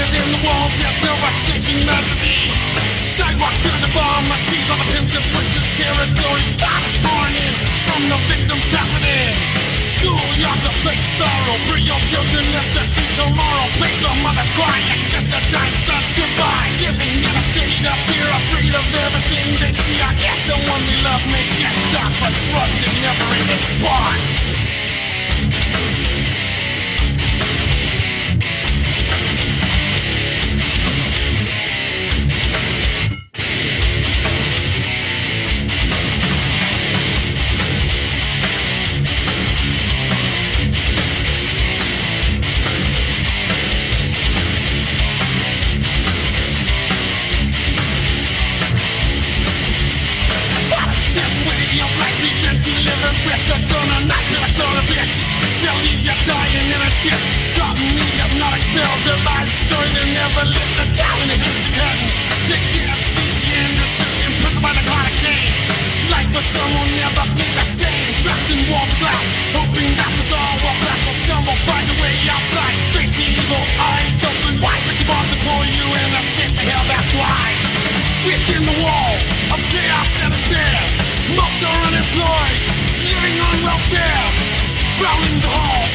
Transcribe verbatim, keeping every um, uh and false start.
within the walls, there's no escaping the disease. Sidewalks to the pharmacies, all the pimps and pushes, territories. Stop is born in from the victims trapped within. Schoolyards a place of sorrow. Bring your children up to see tomorrow. Place of mothers crying and kiss their dying sons goodbye. Living in a state of fear, afraid of everything they see. I guess the one they love may get shot for drugs they never even bought. This way of life, events you live with, they're gonna knock you like son of a bitch. They'll leave you dying in a ditch. Caught in the hypnotic spell, their life story they never lived to tell in a hazy curtain. They can't see the end, they're sitting imprisoned by the chronic change. Life for some will never be the same. Trapped in walls of glass, hoping that this all will pass. But some will find a way outside. Face the evil eyes open wide, with the bombs to pull you in, escape the hell that flies. Within the walls of chaos and despair, most are unemployed, living on welfare, prowling the halls.